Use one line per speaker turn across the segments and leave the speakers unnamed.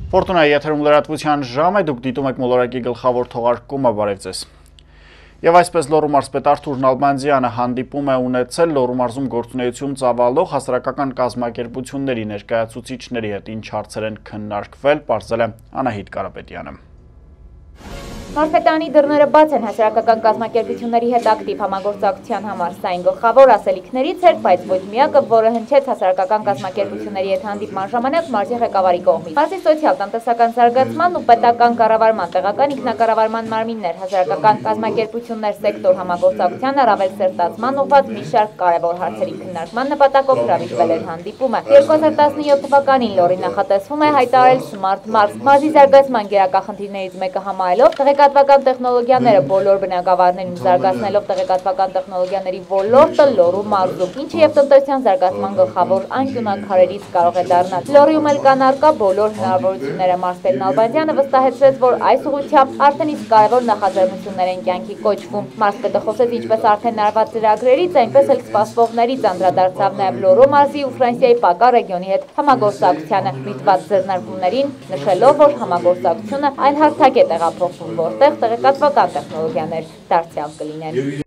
Ֆորտունայի եթերում լրատվության ժամ է, դուք դիտում եք մոլորակի գլխավոր թողարկումը, բարև ձեզ։ Եվ այսպես Լոռու մարզպետ Արթուր Նալբանդյանը հանդիպում է ունեցել Լոռու մարզում գործունեություն ծավալող հասարակական կազմակերպությունների ներկայացուցիչների հետ, ինչ հարցեր են քննարկվել, պարզել է Անահիտ Կարապետյանը։
Մարզպետարանի դռները բաց են հասարակական կազմակերպությունների հետ ակտիվ համագործակցության համար, սա այն գլխավոր ասելիքներից էր, բայց ոչ միակը, որը հնչեց հասարակական կազմակերպությունների հետ հանդիպման ժամանակ մարզի ղեկավարի կողմից։ Մարզի սոցիալ-տնտեսական զարգացման ու պետական կառավարման, տեղական ինքնակառավարման մարմիններ, հասարակական կազմակերպություններ սեկտոր համագործակցության առավել սերտացման ուղղված մի շարք կարևոր հարցերի քննարկման նպատակով հրավիրվել էր հանդիպումը։ 2017 թվականին Լոռին նախատեսվում է հայտարարել Smart Մարզ, մարզի զարգացման գերակա խնդիրներից մեկը համարելով տեղեկատվական տեխնոլոգիաները բոլոր բնակավարներում զարգացնելով տեղեկատվական տեխնոլոգիաների ոլորտը Լոռու մարզում, ինչը եւ տնտեսության զարգացման գլխավոր անկյունակարերից կարող է դառնալ։ Լոռիում էլ կան առկա բոլոր հնարավորությունները։ Մարզպետ Նալբանդյանը վստահեցրեց, որ այս ուղղությամբ արդեն իսկ կարևոր նախաձեռնություններ են կյանքի կոչվում։ Մարզպետը խոսեց ինչպես արդեն արված ծրագրերից, այնպես էլ սպասվողներից, անդրադարձավ նաեւ Լոռու մարզի ու Ֆրանսիայի Պակա ռեգիոնի հետ համագործակցությանը, միտված ձեռնարկումներին, նշելով, որ համագործակցությունը այն հարթակ է տեղափոխվում, որտեղ տեղեկատվական տեխնոլոգիաներ դարձյալ կլինեն։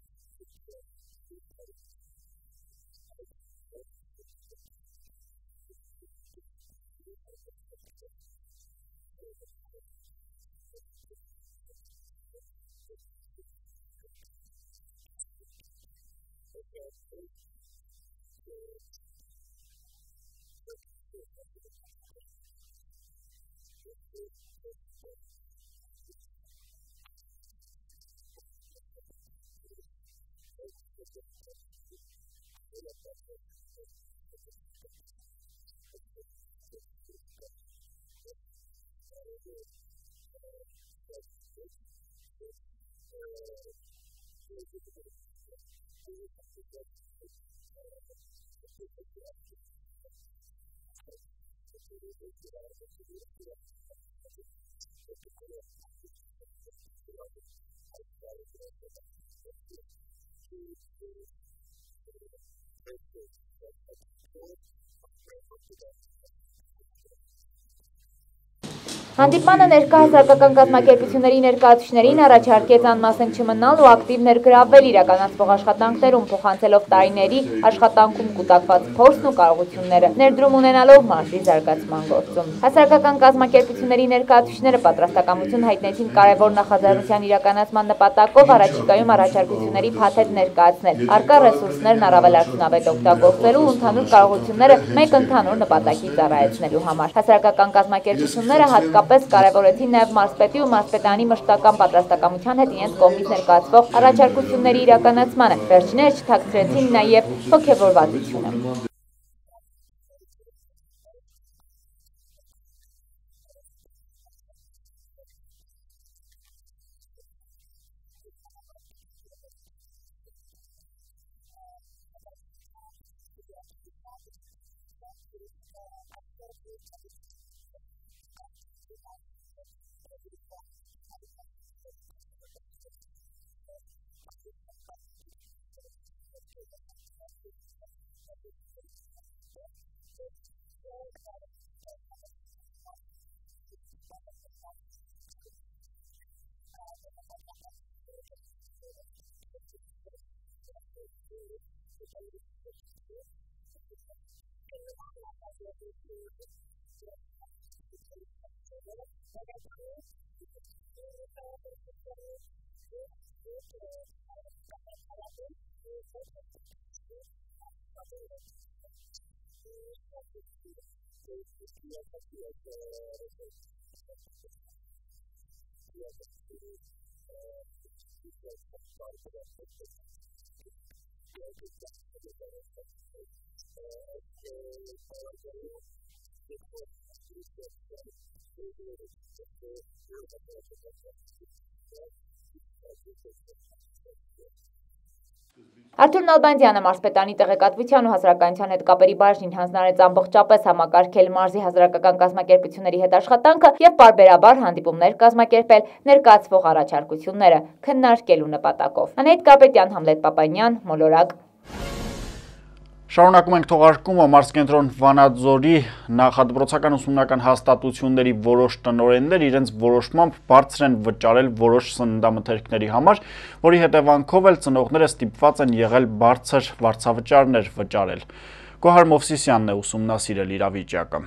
Հանդիպմանը ներկա հասարակական կազմակերպությունների ներկայացուցիչներին առաջարկեց անմասն չմնալ ու ակտիվ ներգրավվել իրականացվող աշխատանքներում, փոխանցելով տարիների աշխատանքում կուտակված փորձն ու կարողությունները, ներդրում ունենալով մարզի զարգացման գործում։ Հասարակական կազմակերպությունների ներկայացուցիչները պատրաստակամություն հայտնեցին կարևոր նախաձեռնության իրականացման նպատակով առաջիկայում առաջարկությունների փաթեթ ներկայացնել, առկա ռեսուրսներն առավել արդյունավետ օգտագործելու ու ընդհանուր կարողությունները մեկ ընդհանուր նպատակի ծառայեցնելու համար։ Հասարակական կազմակերպությունները հատկապես կարևորեցին նաև մարզպետի ու մարզպետարանի մշտական պատրաստակամության հետ իրենց կողմից ներկայացվող առաջարկությունների իրականացմանը։ Վերջիններս չթաքցրեցին նաև հոգևորվածությունը։ Արթուր Նալբանդյանը մարզպետարանի տեղեկատվության ու հասարակայնության հետ կապերի բաժնին հանձնարարեց ամբողջապես համակարգել մարզի հասարակական կազմակերպությունների հետ աշխատանքը եւ պարբերաբար հանդիպումներ կազմակերպել ներկայացվող առաջարկությունները քննարկելու նպատակով։ Անահիտ Կարապետյան, Համլետ Պապանյան, Մոլորակ։
Շարունակում ենք թողարկումը մարզկենտրոն Վանաձորի նախադպրոցական ուսումնական հաստատությունների որոշ տնօրեններ իրենց որոշմամբ բարձր են վճարել որոշ սննդամթերքների համար, որի հետևանքով էլ ծնողները ստիպված են եղել բարձր վարձավճարներ վճարել։ Գոհար Մովսիսյանն է ուսումնասիրել իրավիճակը։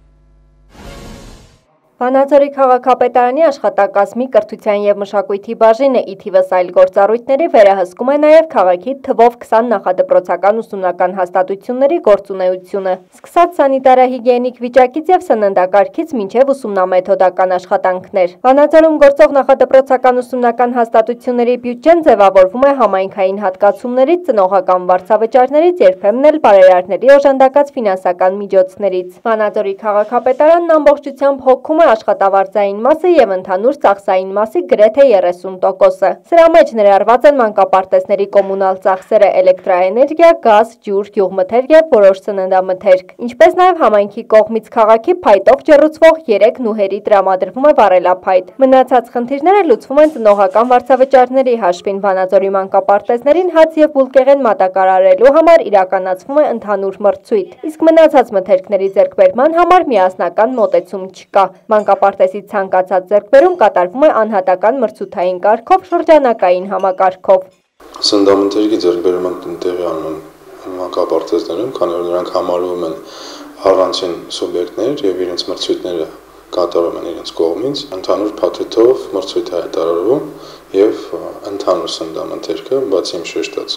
Վանաձորի քաղաքապետարանի աշխատակազմի կրթության և մշակույթի բաժինը ի թիվս այլ գործառույթների վերահսկում է նաև քաղաքի թվով 20 նախադպրոցական ուսումնական հաստատությունների գործունեությունը, սկսած սանիտարահիգիենիկ վիճակից և սննդակարգից մինչև ուսումնամեթոդական աշխատանքներ։ Վանաձորում գործող նախադպրոցական ուսումնական հաստատությունների բյուջեն ձևավորվում է համայնքային հատկացումներից, ծնողական վարձավճարներից, երբեմն էլ բարերարների օժանդակած ֆինանսական միջոցներից։ Վանաձորի քաղաքապետարանն ամբողջությամբ հոգում է աշխատավարձային մասը և ընդհանուր ծախսային մասի գրեթե 30%-ը։ Սրա մեջ ներառված են մանկապարտեզների կոմունալ ծախսերը, էլեկտրաէներգիա, գազ, ջուր, գյուղմթերք և որոշ սննդամթերք, ինչպես նաև համայնքի կողմից քաղաքի փայտով ջեռուցվող 3 նուհերի տրամադրվում է վառելափայտ։ Մնացած խնդիրները լուծվում են ծնողական վարձավճարների հաշվին։ Վանաձորի մանկապարտեզներին հաց և բուլկեղեն մատակարարելու համար իրականացվում է ընդհանուր մրցույթ, իսկ մնացած մթերքների ձեռքբերման համար միասնական մոտեցում չկա։ Մանկապարտեզի ցանկացած ձեռքբերում կատարվում է անհատական մրցութային կարգով, շրջանակային համակարգով։
Սննդամթերքի ձեռքբերումը տեղի անում են մանկապարտեզներում, քանի որ նրանք համարվում են առանցին սուբյեկտներ եւ իրենց մրցույթները կատարում են իրենց կողմից, ընդհանուր փաթեթով մրցույթ է հայտարարվում եւ ընդհանուր սննդամթերքը, բացի իմ շեշտած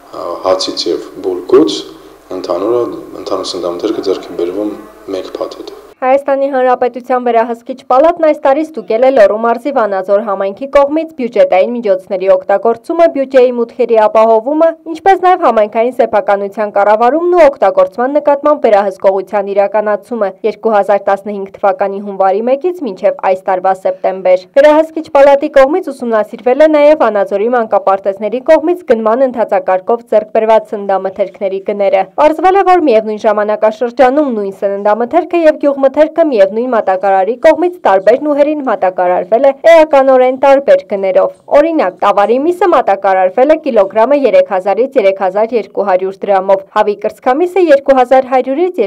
հացից եւ բուլկուց, ընդհանուր սննդամթերքը ձեռքի բերվում 1 փաթեթով։
Հայաստանի Հանրապետության վերահսկիչ պալատն այս տարի ստուգել է Լոռու մարզի Վանաձոր համայնքի կողմից բյուջետային միջոցների օգտագործումը, բյուջեի մուտքերի ապահովումը, ինչպես նաև համայնքային սեփականության կառավարումն ու օգտագործման նկատմամբ վերահսկողության իրականացումը 2015 թվականի հունվարի 1-ից մինչև այս տարվա սեպտեմբեր։ Վերահսկիչ պալատի կողմից ուսումնասիրվել է նաև Վանաձորի մանկապարտեզների կողմից գնման ընթացակարգով ձեռք բերված սննդամթերքների գները։ Պարզվել է, որ միևնույն ժամանակաշրջանում նույն սննդամթերքը եւ գյուղմթերքը միևնույն մատակարարի կողմից տարբեր նուհերին մատակարարվել է էականորեն տարբեր գներով։ Օրինակ, տավարի միսը մատակարարվել է կիլոգրամը 3000-ից 3200 դրամով, հավի կրծքամիսը 2100-ից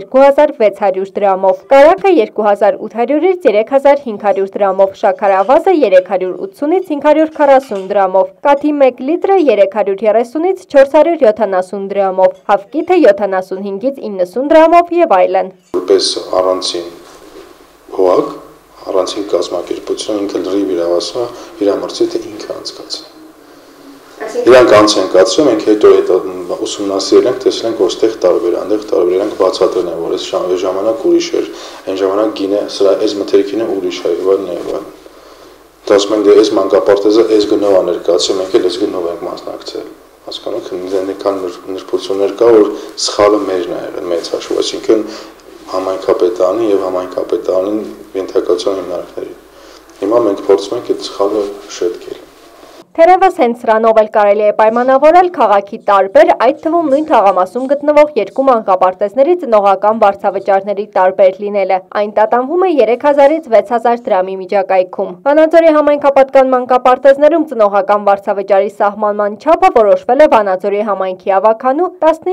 2600 դրամով, կարագը 2800-ից 3500 դրամով, շաքարավազը 380-ից 540 դրամով, կաթի 1 լիտրը 330-ից 470 դրամով, հավկիթը 75-ից 90 դրամով եւ այլն։
Որպես առանցին հողակ, առանցին կազմակերպություն ինքը լրիվ իրավասու իր մրցույթը ինքը անցկացրել։ Իրանք անց են կացրել, մենք հետո ուսումնասիրել ենք, տեսել ենք որտեղ տարբեր ենք բացատրել են, որ այս ժամանակ ուրիշ էր, այն ժամանակ գինը սրա այս մթերքինը ուրիշ է, եւ ասում են դե այս մանկապարտեզը այս գնով է ներկայացել, մենք էլ այս գնով ենք մասնակցել։ Հասկանում եք, կան նրբություններ կա, որ սխալը մերն է եղել մեծ հաշվով, այսինքն համայնքապետարանի եւ համայնքապետարանին ենթակացության հիմնարկների։ Հիմա մենք փորձում ենք այդ սխալը շետկել։
Թերևս հենց սրանով էլ կարելի է պայմանավորել քաղաքի տարբեր, այդ թվում նույն թաղամասում գտնվող 2 մանկապարտեզների ծնողական վարձավճարների տարբեր լինելը։ Այն տատանվում է 3000-ից 6000 դրամի միջակայքում։ Վանաձորի համայնքապատկան մանկապարտեզներում ծնողական վարձավճարի սահմանման չափը որոշվել է Վանաձորի համայնքի ավականու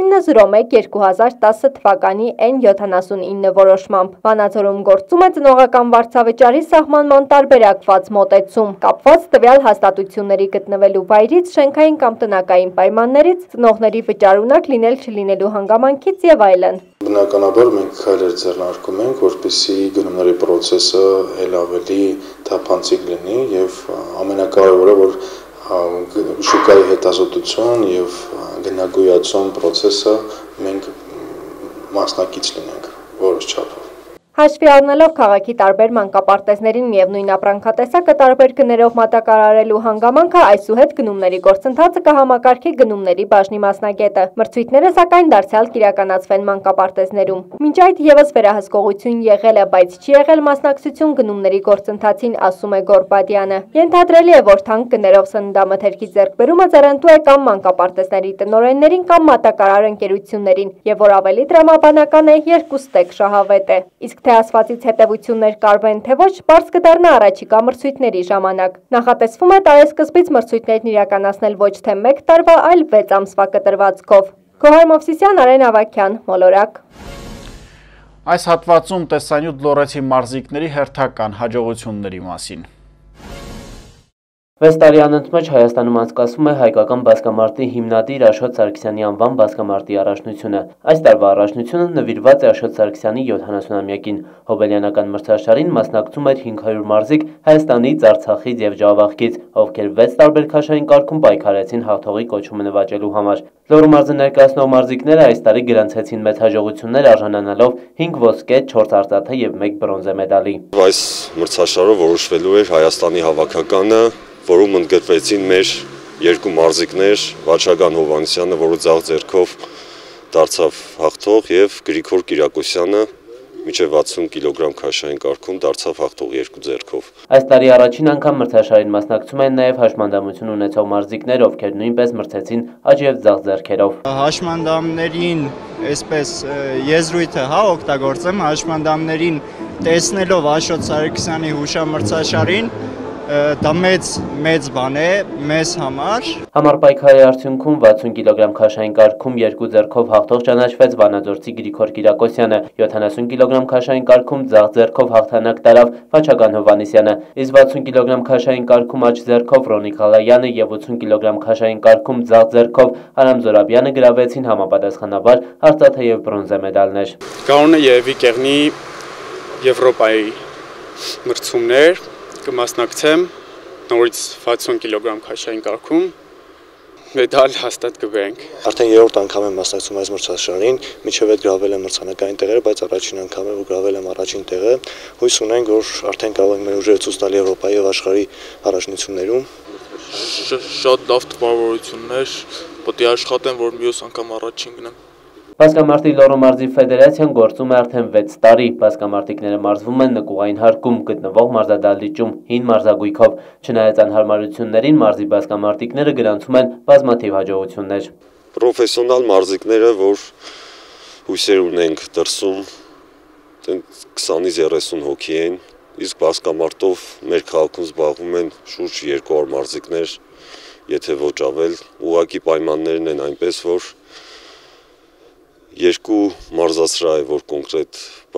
1901-2010 թվականի N79 որոշմամբ։ Վանաձորում գործում է ծնողական վարձավճարի սահմանման տարբերակված մոտեցում, կապված տվյալ հաստատությունների գտնվելու վայրից, շենքային կամ տնակային պայմաններից, ծնողների վճարունակ լինել-չլինելու հանգամանքից եւ այլն։
Բնականաբար մենք քայլեր ձեռնարկում ենք, որպեսզի գնումների process-ը ել ավելի թափանցիկ լինի եւ ամենակարևորը, որ շուկայի հետազոտություն եւ գնագույացում process-ը մենք մասնակից լինենք որոշ չափով։
Հաշվի առնելով քաղաքի տարբեր մանկապարտեզներին միևնույն ապրանքատեսակը տարբեր գներով մատակարարելու հանգամանքը, այսուհետ գնումների գործընթացը կհամակարգի գնումների բաժնի մասնագետը։ Մրցույթները սակայն դարձյալ կիրականացվեն մանկապարտեզներում։ Մինչ այդ եւս վերահսկողություն եղել է, բայց չի եղել մասնակցություն գնումների գործընթացին, ասում է Գորբադյանը։ Ենթադրելի է, որ թանկ գներով սննդամթերքի ձեռքբերումը ձեռնտու է կամ մանկապարտեզների տնօրեններին կամ մատակարար ընկերություններին, եւ որ ավելի տրամաբանական է, երկուստեք շահավետ է։ Իսկ թե ասվածից հետևություններ կարվեն, թե ոչ, պարզ կդառնա առաջիկա մրցույթների ժամանակ։ Նախատեսվում է տարեսկզբից մրցույթներն իրականացնել ոչ թե 1 տարվա, այլ 6 ամսվա կտրվածքով։ Գոհար Մովսիսյան, Արեն Ավագյան, Մոլորակ։
Այս հատվածում տեսանյութ լոռեցի մարզիկների հերթական հաջողությունների մասին։
6 տարի անընդմեջ Հայաստանում անցկացվում է հայկական բասկամարտի հիմնադիր Աշոտ Սարգսյանի անվան բասկամարտի առաջնությունը։ Այս տարվա առաջնությունը նվիրված է Աշոտ Սարգսյանի 70-ամյակին։ Հոբելյանական մրցաշարին մասնակցում էր 500 մարզիկ Հայաստանից, Արցախից և Ջավախքից, ովքեր 6 տարբեր քաշային կարգում պայքարեցին հաղթողի կոչումը նվաճելու համար։ Լոռու մարզը ներկայացնող մարզիկները այս տարի գրանցեցին մեծ հաջողություններ, արժանանալով 5 ոսկե, 4 արծաթե և 1 բրոնզե մեդալի։
Այս մրցաշարով որոշվելու էր Հայաստանի հավաքականը, որում ընդգրկվեցին մեր երկու մարզիկներ, Վաչագան Հովհաննիսյանը, որը ձախ ձեռքով դարձավ հաղթող, և Գրիգոր Կիրակոսյանը մինչև 60 կիլոգրամ քաշային կարգում դարձավ հաղթող երկու ձեռքով։
Այս տարի առաջին անգամ մրցաշարին մասնակցում են նաև հաշմանդամություն ունեցող մարզիկներ, ովքեր նույնպես մրցեցին աջ և ձախ ձեռքերով։
Հաշմանդամներին այսպես եզրույթը օգտագործեմ, հաշմանդամներին տեսնելով Աշոտ Սարգսյանի հուշամրցաշարին, դա մեծ բան է մեզ համար։
Համարպայքարի արդյունքում 60 կիլոգրամ քաշային կարգում երկու ձեռքով հաղթող ճանաչվեց վանաձորցի Գրիգոր Կիրակոսյանը, 70 կիլոգրամ քաշային կարգում ձախ ձեռքով հաղթանակ տարավ Վաչագան Հովհաննիսյանը, իսկ 60 կիլոգրամ քաշային կարգում աջ ձեռքով Ռոնիկ Ղալայանը և 80 կիլոգրամ քաշային կարգում ձախ ձեռքով Արամ Զորաբյանը գրավեցին համապատասխանաբար արծաթե և բրոնզե մեդալներ։
Կանոնը Երևի կեղնի Եվրոպայի մրցումներ կմասնակցեմ նորից 60 կիլոգրամ քաշային կարգում մեդալ հաստատ կբերենք։
Արդեն երրորդ անգամ եմ մասնակցում այս մրցաշարին, մինչև այդ գրավել եմ մրցանակային տեղերը, բայց առաջին անգամ է որ գրավել եմ առաջին տեղը։ Հույս ունենք, որ արդեն կարող ենք մեր ուժերը ցույց տալ Եվրոպայի եւ աշխարհի առաջնություններում։
Շատ լավ տպավորություններ, պետք է աշխատեմ, որ մյուս անգամ առաջին գնամ։
Բասկամարտի Լոռու մարզի ֆեդերացիան գործում է արդեն 6 տարի։ Բասկամարտիկները մարզվում են նկուղային հարկում գտնվող մարզադահլիճում հին մարզագույքով։ Չնայած անհարմարություններին, մարզի բասկամարտիկները գրանցում են բազմաթիվ հաջողություններ։
Պրոֆեսիոնալ մարզիկները, որ հույսեր ունենք դրսում, 20-ից 30 հոգի են, իսկ բասկամարտով մեր քաղաքում զբաղվում են շուրջ 200 մարզիկներ, եթե ոչ ավել, ուղղակի պայմաններն են այնպես, որ երկու մարզասրահ է, որ կոնկրետ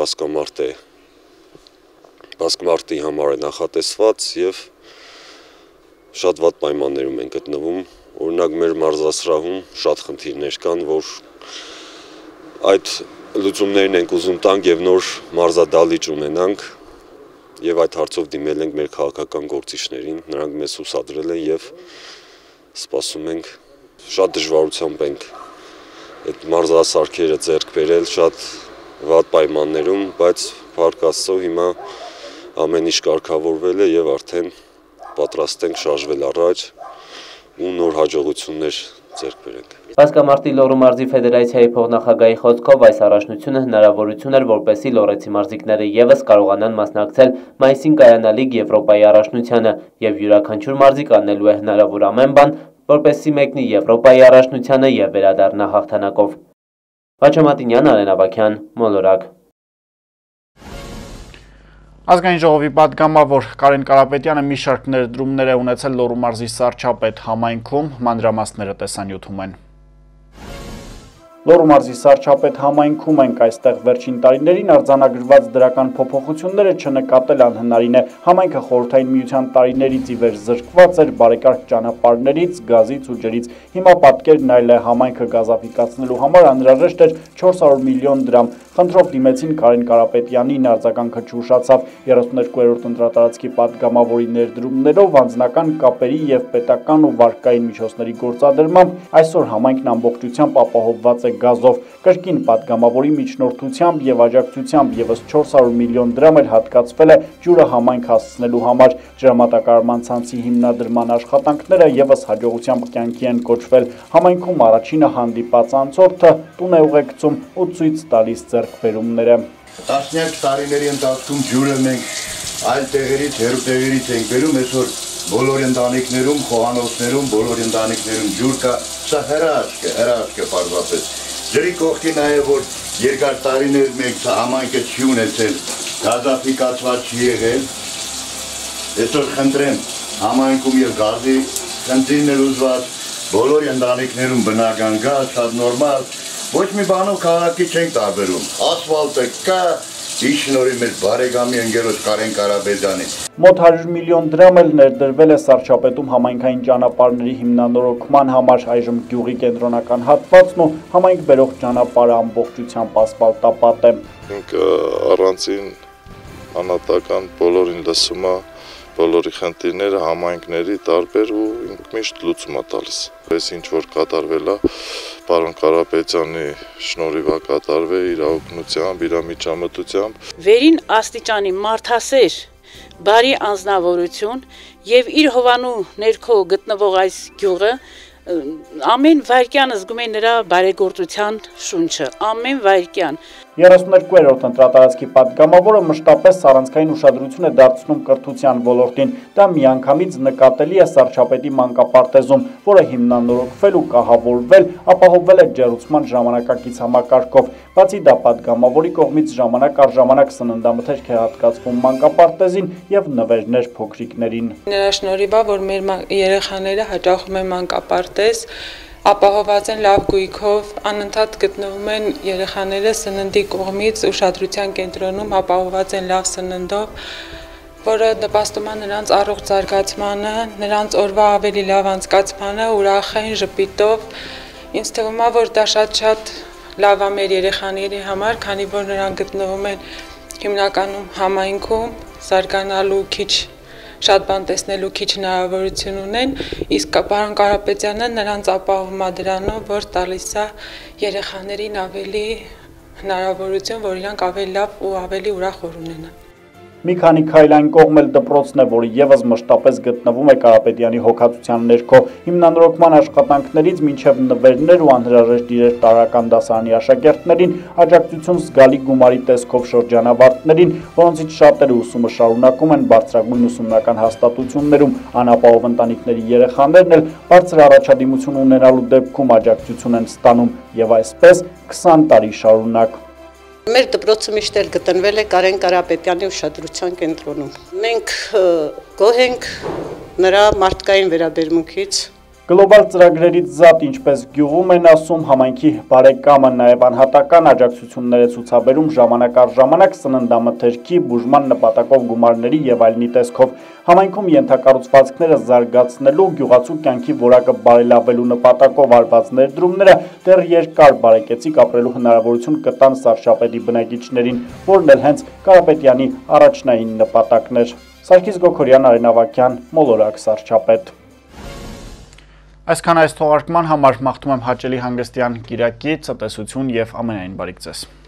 բասկամարտի համար է նախատեսված և շատ վատ պայմաններում են գտնվում։ Օրինակ մեր մարզասրահում շատ խնդիրներ կան, որ այդ լուծումներն ենք ուզում տանք և նոր մարզադահլիճ ունենանք և այդ հարցով դիմել ենք մեր քաղաքական գործիչներին, նրանք մեզ հուսադրել են և սպասում ենք, շատ դժվարությամբ ենք այդ մարզասարքերը ձեռք բերել շատ վատ պայմաններում, բայց փառք Աստծո հիմա ամեն ինչ կարգավորվել է և արդեն պատրաստ ենք շարժվել առաջ ու նոր հաջողություններ ձեռք բերենք։
Բասկամարտի Լոռու մարզի ֆեդերացիայի փոխնախագահի խոսքով այս առաջնությունը հնարավորություն էր, որպեսզի լոռեցի մարզիկները ևս կարողանան մասնակցել մայիսին կայանալիք Եվրոպայի առաջնությանը և յուրաքանչյուր մարզիկ անելու է հնարավոր ամեն բան, որպեսզի մեկնի Եվրոպայի առաջնությանը և վերադառնա հաղթանակով։ Վաչո Մատինյան, Արեն Ավագյան, Մոլորակ։
Ազգային ժողովի պատգամավոր Կարեն Կարապետյանը մի շարք ներդրումներ է ունեցել Լոռու մարզի Սարչապետ համայնքում, մանրամասները տեսանյութում են։ Լոռու մարզի Սարչապետ համայնքում ենք, այստեղ վերջին տարիներին արձանագրված դրական փոփոխությունները չնկատել անհնարին է։ Համայնքը խորհրդային միության տարիներից ի վեր զրկված էր բարեկարգ ճանապարհներից, գազից ու ջրից։ Հիմա պատկերն այլ է, համայնքը գազաֆիկացնելու համար անհրաժեշտ էր 400 միլիոն դրամ։ Խնդրով դիմեցին Կարեն Կարապետյանին, արձագանքը չուշացավ։ 32-րդ ընտրատարածքի պատգամավորի ներդրումներով, անձնական կապերի և պետական ու վարկային միջոցների գործադրմամբ այսօր համայնքն ամբողջությամբ ապահովված է գազով։ Կրկին պատգամավորի միջնորդությամբ և աջակցությամբ ևս 400 միլիոն դրամ էլ հատկացվել է ջուրը համայնք հասցնելու համար։ Ջրամատակարարման ցանցի հիմնադրման աշխատանքները ևս հաջողությամբ կյանքի են կոչվել։ Համայնքում առաջինը հանդիպած անցորդը տուն է ուղեկցում ու ցույց տալիս ձեռքբերումները։
Տասնյակ տարիների ընթացքում ջուրը մենք այլ տեղերից, հեռու տեղերից ենք բերում, այսօր բոլոր ընտանիքներում, խոհանոցներում, բոլոր ընտանիքներում ջուր կա, սա հրաշք է պարզապես։ Ջրի կողքի նաև որ երկար տարիներ մենք համայնքը չի ունեցել, գազաֆիկացված չի եղել, այսօր խնդրեմ համայնքում և գազի խնդիրն էլ ուզված, բոլոր ընտանիքներում բնական գազ, շատ նորմալ, ոչ մի բանով քաղաքի չենք տարբերում։ Ասֆալտը կա, իշնորի մեր բարեկամի ընկերոջ Կարեն Կարապետյանի։
Մոտ 100 միլիոն դրամ էլ ներդրվել է Սարչապետում համայնքային ճանապարհների հիմնանորոգման համար, այժմ գյուղի կենտրոնական հատվածն ու համայնք բերող ճանապարհը ամբողջությամբ ասֆալտապատ է։
Մենք առանցին անհատական բոլորին լսում է բոլորի խնդիրները համայնքների տարբեր ու միշտ լուծում է տալիս։ Այս ինչ որ կատարվել է, պարոն Կարապետյանի շնորհիվ է կատարվել իր օգնությամբ, իր միջամտությամբ։
Վերին աստիճանի մարդասեր, բարի անձնավորություն եւ իր հովանու ներքո գտնվող այս գյուղը ամեն վայրկյան զգում է նրա բարեգործության շունչը, ամեն վայրկյան։
32-րդ ընտրատարածքի պատգամավորը մշտապես առանցքային ուշադրություն է դարձնում կրթության ոլորտին։ Դա միանգամից նկատելի է Սարչապետի մանկապարտեզում, որը հիմնանորոգվել ու կահավորվել, ապահովվել է ջեռուցման ժամանակակից համակարգով։ Բացի դա պատգամավորի կողմից ժամանակ առ ժամանակ սննդամթերք է հատկացվում մանկապարտեզին եւ նվերներ փոքրիկներին։
Նրա շնորհիվ է, որ մեր երեխաները հաճախում են մանկապարտեզ, ապահոված են լավ գույքով, անընդհատ գտնվում են երեխաները սննդի կողմից ուշադրության կենտրոնում, ապահոված են լավ սննդով, որը նպաստում է նրանց առողջ զարգացմանը, նրանց օրվա ավելի լավ անցկացմանը, ուրախ են, ժպիտով։ Ինձ թվում է, որ դա շատ լավ է մեր երեխաների համար, քանի որ նրանք գտնվում են հիմնականում համայնքում, զարգանալու շատ բան տեսնելու քիչ հնարավորություն ունեն, իսկ պարոն Կարապետյանը նրանց ապահովում է դրանով, որ տալիս է երեխաներին ավելի հնարավորություն, որ իրանք ավելի լավ ու ավելի ուրախ օր ունենան։
Մի քանի քայլ այն կողմ էլ դպրոցն է, որը եւս մշտապես գտնվում է Կարապետյանի հոգացության ներքո։ Հիմնանորոգման աշխատանքներից մինչև նվերներ ու անհրաժեշտ իրեր տարրական դասարանի աշակերտներին, աջակցություն զգալի գումարի տեսքով շրջանավարտներին, որոնցից շատերը ուսումը շարունակում են բարձրագույն ուսումնական հաստատություններում, անապահով ընտանիքների երեխաներն էլ բարձր առաջադիմություն ունենալու դեպքում աջակցություն են ստանում եւ այսպես 20 տարի շարունակ։
Մեր դպրոցը միշտ էլ գտնվել է Կարեն Կարապետյանի ուշադրության կենտրոնում։ Մենք գոհ ենք նրա մարդկային վերաբերմունքից։
Գլոբալ ծրագրերից զատ, ինչպես գյուղում են ասում, համայնքի բարեկամը նաև անհատական աջակցություններ է ցուցաբերում ժամանակ առ ժամանակ սննդամթերքի, բուժման նպատակով գումարների եւ այլնի տեսքով։ Համայնքում ենթակառուցվածքները զարգացնելու, գյուղացու կյանքի որակը բարելավելու նպատակով արված ներդրումները դեռ երկար բարեկեցիկ ապրելու հնարավորություն կտան Սարչապետի բնակիչներին, որն էլ հենց Կարապետյանի առաջնային նպատակն էր։ Սարգիս Գոքորյան, Արեն Ավագյան, Մոլորակ, Սարչապետ։ Այսքան այս թողարկման համար մաղթում եմ հաճելի հանգստյան կիրակի, ցտեսություն եւ ամենայն բարիք ձեզ։